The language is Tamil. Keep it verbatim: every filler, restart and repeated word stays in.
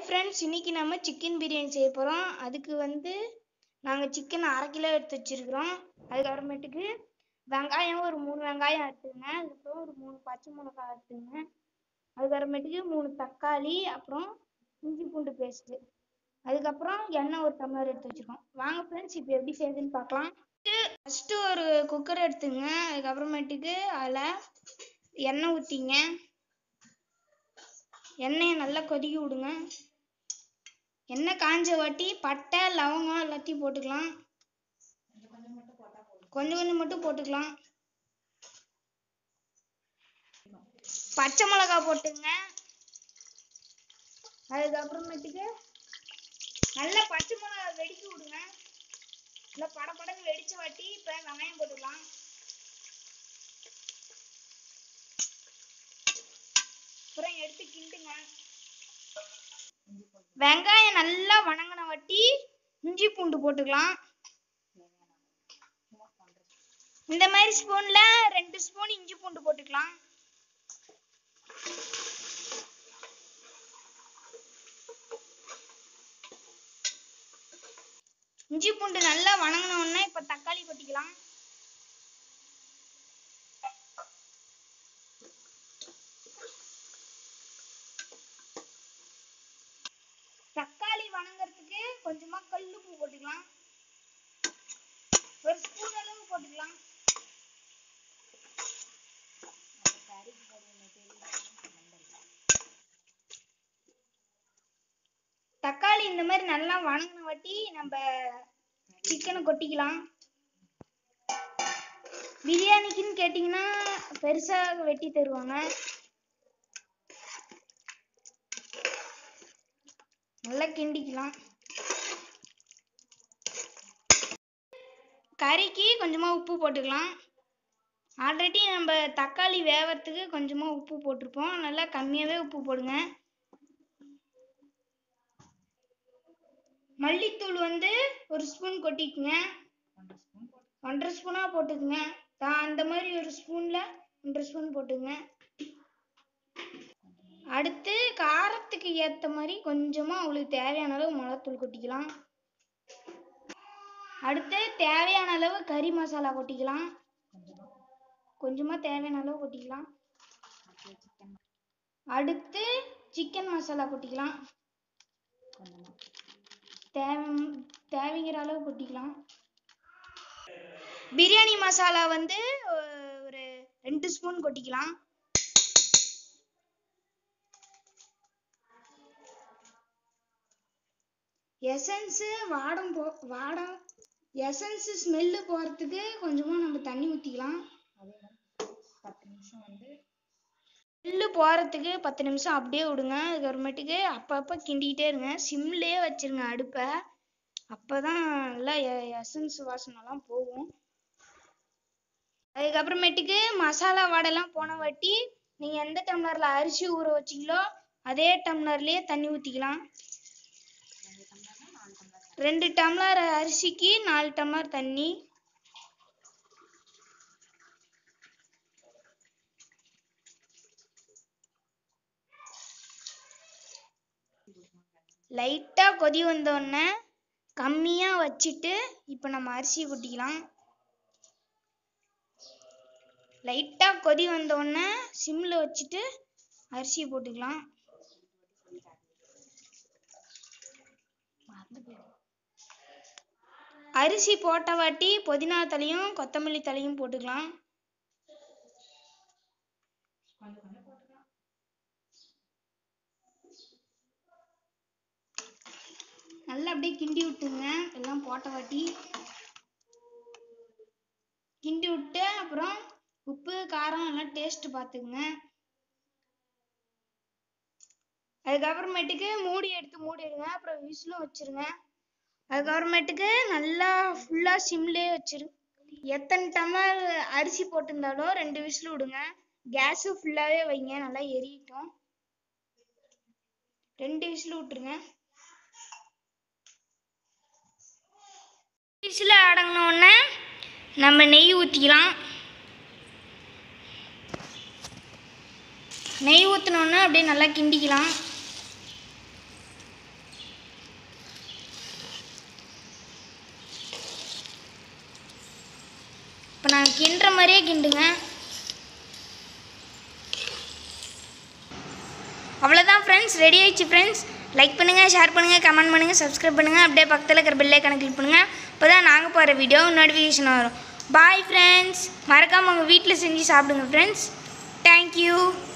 ஃப்ரெண்ட்ஸ், இன்னைக்கு நம்ம சிக்கன் பிரியாணி செய்ய போகிறோம். அதுக்கு வந்து நாங்கள் சிக்கன் அரை கிலோ எடுத்து வச்சுருக்கிறோம். அதுக்கப்புறமேட்டுக்கு வெங்காயம் ஒரு மூணு வெங்காயம் எடுத்துங்க. அதுக்கப்புறம் ஒரு மூணு பச்சை மிளகாய் எடுத்துங்க. அதுக்கப்புறமேட்டுக்கு மூணு தக்காளி, அப்புறம் இஞ்சி பூண்டு பேஸ்ட்டு, அதுக்கப்புறம் எண்ணெய் ஒரு டம்ளர் எடுத்து வச்சுருக்கோம். வாங்க ஃப்ரெண்ட்ஸ், இப்போ எப்படி செய்யுதுன்னு பார்க்கலாம். ஃபஸ்ட்டு ஒரு குக்கர் எடுத்துங்க. அதுக்கப்புறமேட்டுக்கு அதில் எண்ணெய் ஊற்றிங்க. எண்ணெயை நல்லா கொதிக்க விடுங்க. எண்ணெய் காஞ்ச வாட்டி பட்டை லவங்கம் எல்லாத்தையும் போட்டுக்கலாம். கொஞ்சம் கொஞ்சம் மட்டும் போட்டுக்கலாம். பச்சை மிளகாய் போட்டுங்க. அதுக்கப்புறமேட்டுக்கு நல்லா பச்சை மிளகாய் வெடிக்க விடுங்க. நல்லா படப்படன்னு வெடிச்ச வாட்டி இப்போ வெங்காயம் போட்டுக்கலாம். அப்புறம் எடுத்து கிண்டுங்க. வெங்காயம் நல்லா வணங்கின வாட்டி இஞ்சி பூண்டு போட்டுக்கலாம். இந்த மாதிரி ஸ்பூன்ல ரெண்டு ஸ்பூன் இஞ்சி பூண்டு போட்டுக்கலாம். இஞ்சி பூண்டு நல்லா வணங்கின உடனே இப்ப தக்காளி கொட்டிக்கலாம். தக்காளி வணங்குறதுக்கு கொஞ்சமா கல்லுப்பு போட்டுக்கலாம். ஒரு ஸ்பூன் அளவு போட்டுக்கலாம். தக்காளி இந்த மாதிரி நல்லா வணங்கின வாட்டி நம்ம சிக்கனை கொட்டிக்கலாம். பிரியாணிக்குன்னு கேட்டிங்கன்னா பெருசாக வெட்டி தருவாங்க. நல்லா கிண்டிக்கலாம். கறிக்கு கொஞ்சமா உப்பு போட்டுக்கலாம். ஆல்ரெடி நம்ம தக்காளி வேவறதுக்கு கொஞ்சமா உப்பு போட்டிருப்போம். நல்லா கம்மியாவே உப்பு போடுங்க. மல்லித்தூள் வந்து ஒரு ஸ்பூன் கொட்டிக்குங்க. ஒன்றரை ஸ்பூனா போட்டுக்குங்க. அந்த மாதிரி ஒரு ஸ்பூன்ல ஒன்றரை ஸ்பூன் போட்டுங்க. அடுத்து காரத்துக்கு ஏற்ற மாதிரி கொஞ்சமா உங்களுக்கு தேவையான அளவு மிளகாத்தூள் கொட்டிக்கலாம். அடுத்து தேவையான அளவு கறி மசாலா கொட்டிக்கலாம். கொஞ்சமா தேவையான அளவு கொட்டிக்கலாம். அடுத்து சிக்கன் மசாலா கொட்டிக்கலாம். தேவை தேவைங்கிற அளவு கொட்டிக்கலாம். பிரியாணி மசாலா வந்து ஒரு ரெண்டு ஸ்பூன் கொட்டிக்கலாம். எசன்ஸ் வாடம் போ வாடம் எசன்ஸ் ஸ்மெல்லு போகிறதுக்கு கொஞ்சமா நம்ம தண்ணி ஊற்றிக்கலாம். பத்து நிமிஷம் வந்து ஸ்மெல்லு போகிறதுக்கு பத்து நிமிஷம் அப்படியே விடுங்க. அதுக்கப்புறமேட்டுக்கு அப்பப்போ கிண்டிக்கிட்டே இருங்க. சிம்லேயே வச்சிருங்க அடுப்பை. அப்போ தான் நல்லா எசன்ஸ் வாசனைலாம் போகும். அதுக்கப்புறமேட்டுக்கு மசாலா வாடெல்லாம் போன வாட்டி நீங்கள் எந்த டம்ளரில் அரிசி ஊற வச்சிங்களோ அதே டம்ளர்லேயே தண்ணி ஊற்றிக்கலாம். ரெண்டு டம்ளர் அரிசிக்கு நாலு டம்ளர் தண்ணி. லைட்டா கொதி வந்தோடனே கம்மியா வச்சுட்டு இப்ப நம்ம அரிசி கொட்டிக்கலாம். லைட்டா கொதி வந்தோடனே சிம்ல வச்சுட்டு அரிசி போட்டுக்கலாம். அரிசி போட்ட வாட்டி புதினா தலையும் கொத்தமல்லி தலையும் போட்டுக்கலாம். நல்லா அப்படியே கிண்டி விட்டுங்க. எல்லாம் போட்ட வாட்டி கிண்டி விட்டு அப்புறம் உப்பு காரம் எல்லாம் டேஸ்ட் பார்த்துக்குங்க. அதுக்கப்புறமேட்டுக்கு மூடி எடுத்து மூடிடுங்க. அப்புறம் விசிலும் வச்சிருங்க. அதுக்கப்புறமேட்டுக்கு நல்லா ஃபுல்லா சிம்லேயே வச்சிரு. எத்தனை டம்ளர் அரிசி போட்டிருந்தாலும் ரெண்டு விசில் விடுங்க. கேஸு ஃபுல்லாவே வைங்க. நல்லா எரியட்டும். ரெண்டு விசில் விட்டுருங்க. விசில் அடங்கின உடனே நம்ம நெய் ஊற்றிக்கலாம். நெய் ஊற்றினோன்னா அப்படியே நல்லா கிண்டிக்கலாம். கிண்டுற மாதிரியே கிண்டுங்க. அவ்வளோதான் ஃப்ரெண்ட்ஸ், ரெடி ஆயிடுச்சு ஃப்ரெண்ட்ஸ். லைக் பண்ணுங்கள், ஷேர் பண்ணுங்கள், கமெண்ட் பண்ணுங்கள், சப்ஸ்கிரைப் பண்ணுங்கள். அப்படியே பக்கத்தில் இருக்கிற பெல் ஐகானை கிளிக் பண்ணுங்கள். அப்போ தான் நாங்கள் போகிற வீடியோ நோட்டிஃபிகேஷன் வரும். Bye friends. மறக்காமல் உங்கள் வீட்டில் செஞ்சு சாப்பிடுங்க ஃப்ரெண்ட்ஸ். தேங்க்யூ.